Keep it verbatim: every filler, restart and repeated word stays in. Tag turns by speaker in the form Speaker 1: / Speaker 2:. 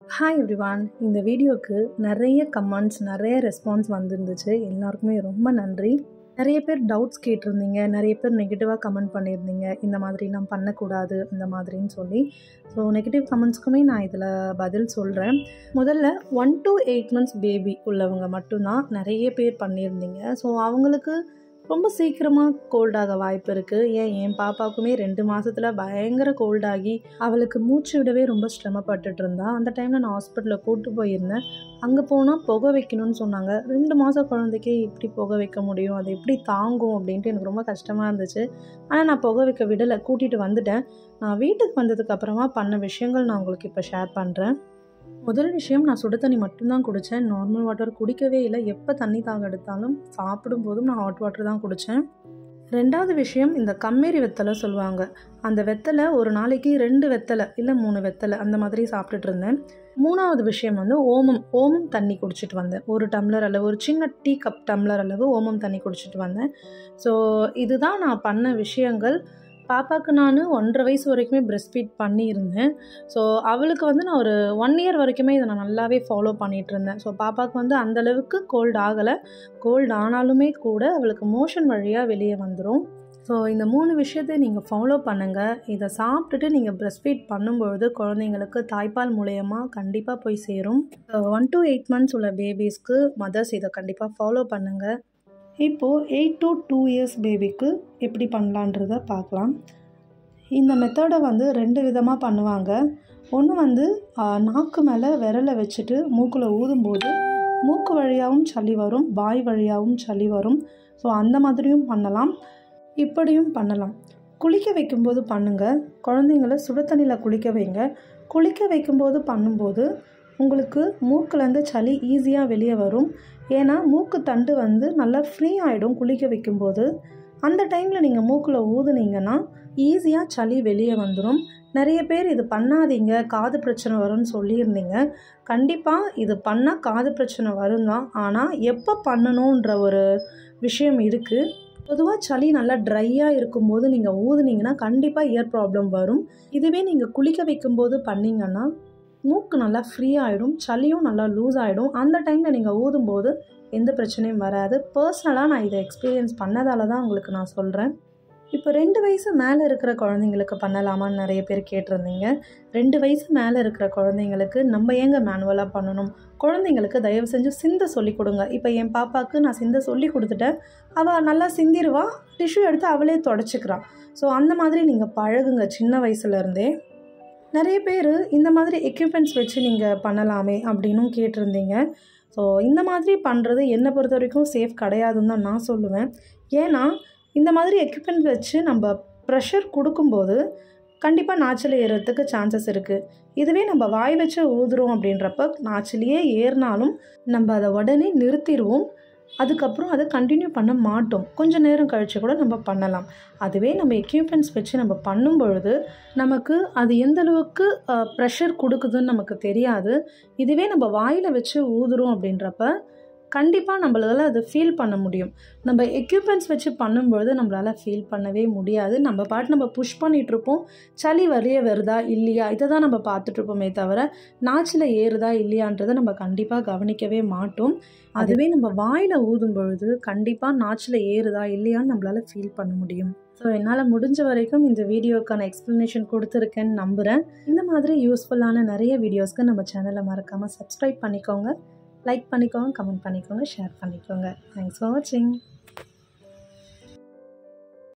Speaker 1: Hi everyone. இந்த வீடியோக்கு நிறைய கமெண்ட்ஸ், நிறைய ரெஸ்பான்ஸ் வந்திருந்துச்சு. எல்லாருக்குமே ரொம்ப நன்றி. நிறைய பேர் டவுட்ஸ் கேட்டிருந்தீங்க, நிறைய பேர் நெகட்டிவாக கமெண்ட் பண்ணியிருந்தீங்க, இந்த மாதிரிலாம் பண்ணக்கூடாது இந்த மாதிரின்னு சொல்லி. ஸோ நெகட்டிவ் கமெண்ட்ஸ்க்குமே நான் இதில் பதில் சொல்கிறேன். முதல்ல one to eight months baby உள்ளவங்க மட்டும்தான் நிறைய பேர் பண்ணியிருந்தீங்க. ஸோ அவங்களுக்கு ரொம்ப சீக்கிரமாக கோல்டாக வாய்ப்பு இருக்குது. ஏன் என் பாப்பாவுக்குமே ரெண்டு மாதத்தில் பயங்கர கோல்டாகி அவளுக்கு மூச்சு விடவே ரொம்ப சிரமப்பட்டுட்டு இருந்தா. அந்த டைமில் நான் ஹாஸ்பிட்டலில் கூப்பிட்டு போயிருந்தேன். அங்கே போனால் புகை வைக்கணும்னு சொன்னாங்க. ரெண்டு மாதம் குழந்தைக்கே எப்படி புகை வைக்க முடியும், அது எப்படி தாங்கும் அப்படின்ட்டு எனக்கு ரொம்ப கஷ்டமாக இருந்துச்சு. ஆனால் நான் புகை வைக்க விடலை, கூட்டிகிட்டு வந்துட்டேன். நான் வீட்டுக்கு வந்ததுக்கப்புறமா பண்ண விஷயங்கள் நான் உங்களுக்கு இப்போ ஷேர் பண்ணுறேன். முதல் விஷயம், நான் சுடு தண்ணி மட்டும்தான் குடித்தேன். நார்மல் வாட்டர் குடிக்கவே இல்லை. எப்போ தண்ணி தாக எடுத்தாலும் சாப்பிடும்போதும் நான் ஹாட் வாட்டர் தான் குடித்தேன். ரெண்டாவது விஷயம், இந்த கம்மேரி வெத்தலை சொல்லுவாங்க. அந்த வெத்தலை ஒரு நாளைக்கு ரெண்டு வெத்தலை இல்லை மூணு வெத்தலை அந்த மாதிரி சாப்பிட்டுட்டு இருந்தேன். மூணாவது விஷயம் வந்து ஓமம் ஓமம் தண்ணி குடிச்சிட்டு வந்தேன். ஒரு டம்ளர் அளவு, ஒரு சின்ன டீ கப் டம்ளர் அளவு ஓமம் தண்ணி குடிச்சிட்டு வந்தேன். ஸோ இதுதான் நான் பண்ண விஷயங்கள். பாப்பாவுக்கு நான் ஒன்றரை வயசு வரைக்குமே பிரெஸ்ட் ஃபீட் பண்ணியிருந்தேன். ஸோ அவளுக்கு வந்து நான் ஒரு ஒன் இயர் வரைக்குமே இதை நான் நல்லாவே ஃபாலோ பண்ணிகிட்டு இருந்தேன். ஸோ பாப்பாவுக்கு வந்து அந்தளவுக்கு கோல்டு ஆகலை. கோல்டு ஆனாலுமே கூட அவளுக்கு மோஷன் வழியாக வெளியே வந்துடும். ஸோ இந்த மூணு விஷயத்தை நீங்கள் ஃபாலோ பண்ணுங்கள். இதை சாப்பிட்டுட்டு நீங்கள் பிரெஸ்ட் ஃபீட் பண்ணும்பொழுது குழந்தைங்களுக்கு தாய்ப்பால் மூலயமா கண்டிப்பாக போய் சேரும். ஒன் டு எயிட் மந்த்ஸ் உள்ள பேபிஸ்க்கு மதர்ஸ் இதை கண்டிப்பாக ஃபாலோ பண்ணுங்கள். இப்போது எயிட் டு டூ இயர்ஸ் பேபிக்கு எப்படி பண்ணலான்றதை பார்க்கலாம். இந்த மெத்தடை வந்து ரெண்டு விதமாக பண்ணுவாங்க. ஒன்று வந்து நாக்கு மேலே விரலை வச்சுட்டு மூக்கில் ஊதும்போது மூக்கு வழியாகவும் சளி வரும், வாய் வழியாகவும் சளி வரும். ஸோ அந்த மாதிரியும் பண்ணலாம், இப்படியும் பண்ணலாம். குளிக்க வைக்கும்போது பண்ணுங்கள். குழந்தைங்கள சுடு தண்ணியில் குளிக்க வைங்க. குளிக்க வைக்கும்போது பண்ணும்போது உங்களுக்கு மூக்குலேருந்து சளி ஈஸியாக வெளியே வரும். ஏன்னா மூக்கு தண்டு வந்து நல்லா ஃப்ரீ ஆகிடும் குளிக்க வைக்கும்போது. அந்த டைமில் நீங்கள் மூக்கில் ஊதுனீங்கன்னா ஈஸியாக சளி வெளியே வந்துடும். நிறைய பேர் இது பண்ணாதீங்க, காது பிரச்சனை வரும்னு சொல்லியிருந்தீங்க. கண்டிப்பாக இது பண்ணால் காது பிரச்சனை வரும் தான். ஆனால் எப்போ பண்ணணுன்ற ஒரு விஷயம் இருக்குது. பொதுவாக சளி நல்லா ட்ரையாக இருக்கும்போது நீங்கள் ஊதுனீங்கன்னா கண்டிப்பாக இயர் ப்ராப்ளம் வரும். இதுவே நீங்கள் குளிக்க வைக்கும்போது பண்ணிங்கன்னா மூக்கு நல்லா ஃப்ரீ ஆகிடும், சளியும் நல்லா லூஸ் ஆகிடும். அந்த டைமில் நீங்கள் ஊதும்போது எந்த பிரச்சனையும் வராது. பர்சனலாக நான் இதை எக்ஸ்பீரியன்ஸ் பண்ணதால தான் உங்களுக்கு நான் சொல்கிறேன். இப்போ ரெண்டு வயசு மேலே இருக்கிற குழந்தைங்களுக்கு பண்ணலாமான்னு நிறைய பேர் கேட்டிருந்தீங்க. ரெண்டு வயசு மேலே இருக்கிற குழந்தைங்களுக்கு நம்ம ஏங்க மேனுவலாக பண்ணணும்? குழந்தைங்களுக்கு தயவு செஞ்சு சிந்த சொல்லி கொடுங்க. இப்போ என் பாப்பாவுக்கு நான் சிந்த சொல்லி கொடுத்துட்டேன். அவள் நல்லா சிந்திடுவா, டிஷ்யூ எடுத்து அவளே தொடச்சிக்கிறான். ஸோ அந்த மாதிரி நீங்கள் பழகுங்க சின்ன வயசுலேருந்தே. நிறைய பேர் இந்த மாதிரி எக்யூப்மெண்ட்ஸ் வச்சு நீங்கள் பண்ணலாமே அப்படின்னும் கேட்டிருந்தீங்க. ஸோ இந்த மாதிரி பண்ணுறது என்னை பொறுத்த வரைக்கும் சேஃப் கிடையாதுன்னு தான் நான் சொல்லுவேன். ஏன்னா இந்த மாதிரி எக்யூப்மெண்ட் வச்சு நம்ம ப்ரெஷர் கொடுக்கும்போது கண்டிப்பாக நாச்சல் ஏறுறதுக்கு சான்சஸ் இருக்குது. இதுவே நம்ம வாய் வச்சு ஊதுறோம் அப்படின்றப்ப நாச்சிலேயே ஏறினாலும் நம்ம அதை உடனே நிறுத்திடுவோம். அதுக்கப்புறம் அதை கண்டினியூ பண்ண மாட்டோம். கொஞ்சம் நேரம் கழித்து கூட நம்ம பண்ணலாம். அதுவே நம்ம எக்யூப்மெண்ட்ஸ் வச்சு நம்ம பண்ணும் பொழுது நமக்கு அது எந்தளவுக்கு ப்ரெஷர் கொடுக்குதுன்னு நமக்கு தெரியாது. இதுவே நம்ம வாயில் வச்சு ஊதுறோம் அப்படின்றப்ப கண்டிப்பாக நம்மளால் அதை ஃபீல் பண்ண முடியும். நம்ம எக்யூப்மெண்ட்ஸ் வச்சு பண்ணும்பொழுது நம்மளால் ஃபீல் பண்ணவே முடியாது. நம்ம பாட்டு நம்ம புஷ் பண்ணிகிட்ருப்போம். சளி வெளியே வருதா இல்லையா இதை தான் நம்ம பார்த்துட்ருப்போமே தவிர நாச்சில் ஏறுதா இல்லையான்றதை நம்ம கண்டிப்பாக கவனிக்கவே மாட்டோம். அதுவே நம்ம வாயில் ஊதும் பொழுது கண்டிப்பாக நாச்சில் ஏறுதா இல்லையான்னு நம்மளால் ஃபீல் பண்ண முடியும். ஸோ என்னால் முடிஞ்ச வரைக்கும் இந்த வீடியோக்கான எக்ஸ்ப்ளனேஷன் கொடுத்துருக்கேன்னு நம்புகிறேன். இந்த மாதிரி யூஸ்ஃபுல்லான நிறைய வீடியோஸ்க்கு நம்ம சேனலை மறக்காமல் சப்ஸ்கிரைப் பண்ணிக்கோங்க, லைக் பண்ணிக்கோங்க, கமெண்ட் பண்ணிக்கோங்க, ஷேர் பண்ணிக்கோங்க. தேங்க்ஸ் ஃபார் வாட்சிங்.